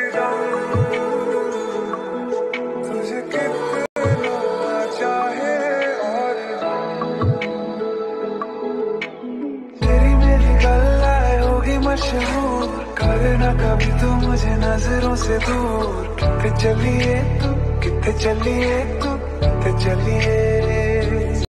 तुझे कितना चाहे और तेरी मेरी गल्लाए होगी मशहूर, करना कभी तू मुझे नजरों से दूर। कितने चलिए तू, कितने चलिए तू, कितने चलिए